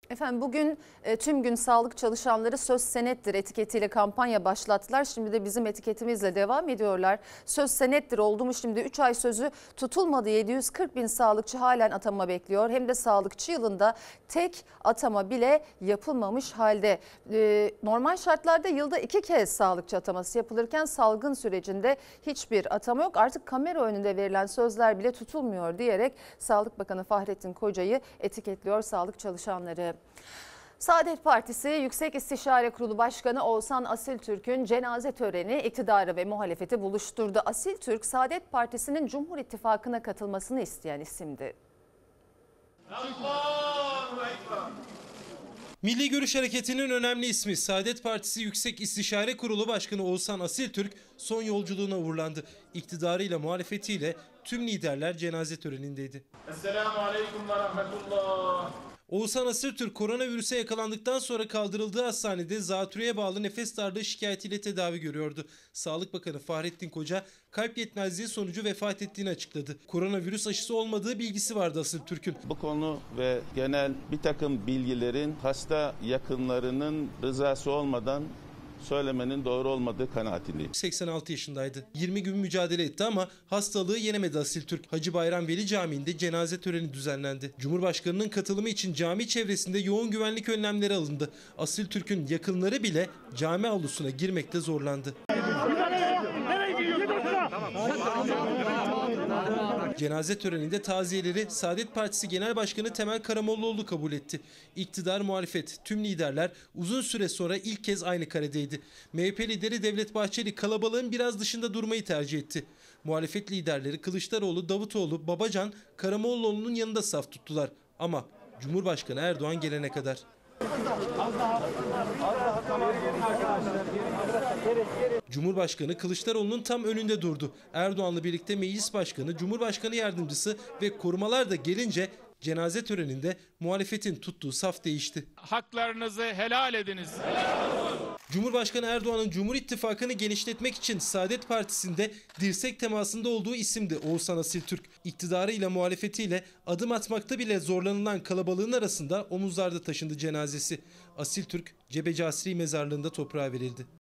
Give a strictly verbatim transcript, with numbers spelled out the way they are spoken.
Efendim bugün e, tüm gün sağlık çalışanları söz senettir etiketiyle kampanya başlattılar. Şimdi de bizim etiketimizle devam ediyorlar. Söz senettir oldu mu şimdi üç ay sözü tutulmadı. yedi yüz kırk bin sağlıkçı halen atama bekliyor. Hem de sağlıkçı yılında tek atama bile yapılmamış halde. E, normal şartlarda yılda iki kez sağlıkçı ataması yapılırken salgın sürecinde hiçbir atama yok. Artık kamera önünde verilen sözler bile tutulmuyor diyerek Sağlık Bakanı Fahrettin Koca'yı etiketliyor sağlık çalışanları. Saadet Partisi Yüksek İstişare Kurulu Başkanı Oğuzhan Asiltürk'ün cenaze töreni iktidarı ve muhalefeti buluşturdu. Asiltürk, Saadet Partisi'nin Cumhur İttifakı'na katılmasını isteyen isimdi. Milli Görüş Hareketi'nin önemli ismi Saadet Partisi Yüksek İstişare Kurulu Başkanı Oğuzhan Asiltürk son yolculuğuna uğurlandı. İktidarıyla muhalefetiyle tüm liderler cenaze törenindeydi. Esselamu Aleyküm ve Rahmetullah. Oğuzhan Asiltürk koronavirüse yakalandıktan sonra kaldırıldığı hastanede zatürreye bağlı nefes darlığı şikayetiyle tedavi görüyordu. Sağlık Bakanı Fahrettin Koca kalp yetmezliği sonucu vefat ettiğini açıkladı. Koronavirüs aşısı olmadığı bilgisi vardı Asiltürk'ün. Bu konu ve genel bir takım bilgilerin hasta yakınlarının rızası olmadan söylemenin doğru olmadığı kanaatindeyim. seksen altı yaşındaydı. yirmi gün mücadele etti ama hastalığı yenemedi Asiltürk. Hacı Bayram Veli Camii'nde cenaze töreni düzenlendi. Cumhurbaşkanının katılımı için cami çevresinde yoğun güvenlik önlemleri alındı. Asiltürk'ün yakınları bile cami avlusuna girmekte zorlandı. Cenaze töreninde taziyeleri Saadet Partisi Genel Başkanı Temel Karamollaoğlu kabul etti. İktidar, muhalefet, tüm liderler uzun süre sonra ilk kez aynı karedeydi. M H P lideri Devlet Bahçeli kalabalığın biraz dışında durmayı tercih etti. Muhalefet liderleri Kılıçdaroğlu, Davutoğlu, Babacan, Karamollaoğlu'nun yanında saf tuttular. Ama Cumhurbaşkanı Erdoğan gelene kadar. Cumhurbaşkanı Kılıçdaroğlu'nun tam önünde durdu. Erdoğan'la birlikte Meclis Başkanı, Cumhurbaşkanı Yardımcısı ve korumalar da gelince cenaze töreninde muhalefetin tuttuğu saf değişti. Haklarınızı helal ediniz. Cumhurbaşkanı Erdoğan'ın Cumhur İttifakı'nı genişletmek için Saadet Partisi'nde dirsek temasında olduğu isimdi Oğuzhan Asiltürk. İktidarıyla muhalefetiyle adım atmakta bile zorlanılan kalabalığın arasında omuzlarda taşındı cenazesi. Asiltürk Cebeci Asri Mezarlığı'nda toprağa verildi.